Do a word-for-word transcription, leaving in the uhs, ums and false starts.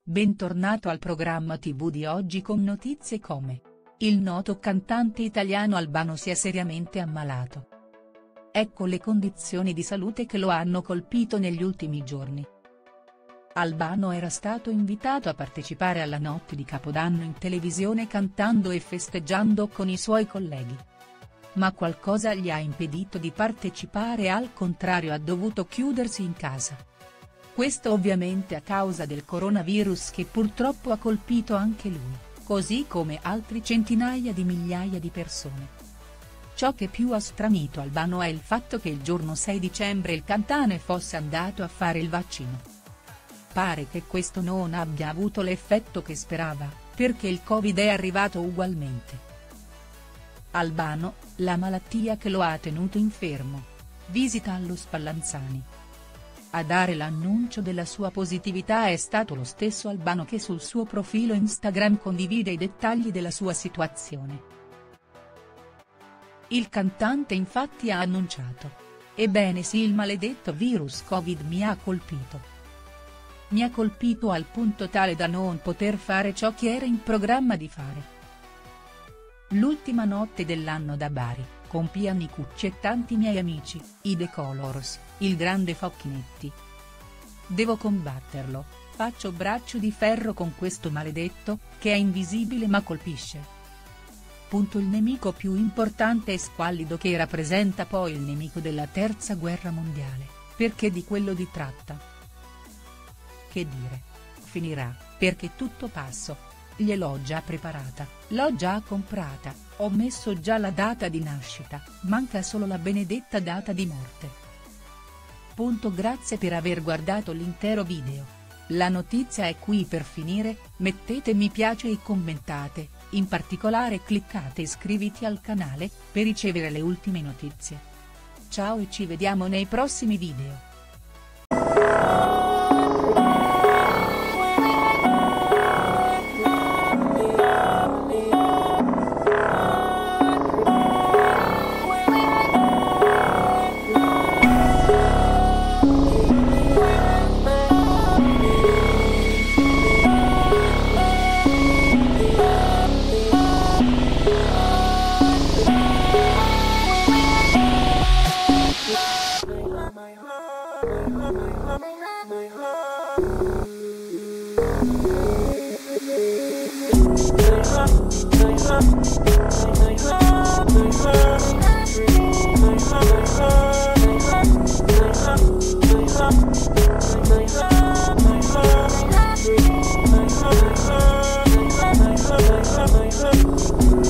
Bentornato al programma tivù di oggi con notizie come: il noto cantante italiano Albano si è seriamente ammalato. Ecco le condizioni di salute che lo hanno colpito negli ultimi giorni. Albano era stato invitato a partecipare alla notte di Capodanno in televisione cantando e festeggiando con i suoi colleghi. Ma qualcosa gli ha impedito di partecipare e al contrario ha dovuto chiudersi in casa. Questo ovviamente a causa del coronavirus che purtroppo ha colpito anche lui, così come altri centinaia di migliaia di persone. Ciò che più ha stranito Albano è il fatto che il giorno sei dicembre il cantante fosse andato a fare il vaccino. Pare che questo non abbia avuto l'effetto che sperava, perché il Covid è arrivato ugualmente. Albano, la malattia che lo ha tenuto infermo. Visita allo Spallanzani. A dare l'annuncio della sua positività è stato lo stesso Albano che sul suo profilo Instagram condivide i dettagli della sua situazione. Il cantante infatti ha annunciato: "Ebbene sì, il maledetto virus Covid mi ha colpito. Mi ha colpito al punto tale da non poter fare ciò che era in programma di fare. L'ultima notte dell'anno da Bari, con Piani Cucci e tanti miei amici, i The Colors, il grande Facchinetti. Devo combatterlo, faccio braccio di ferro con questo maledetto, che è invisibile ma colpisce. Punto il nemico più importante e squallido che rappresenta poi il nemico della terza guerra mondiale, perché di quello di tratta. Che dire. Finirà, perché tutto passo. Gliel'ho già preparata, l'ho già comprata, ho messo già la data di nascita, manca solo la benedetta data di morte." Punto. Grazie per aver guardato l'intero video. La notizia è qui per finire, mettete mi piace e commentate, in particolare cliccate iscriviti al canale, per ricevere le ultime notizie. Ciao e ci vediamo nei prossimi video. My heart, my heart, my heart, my heart.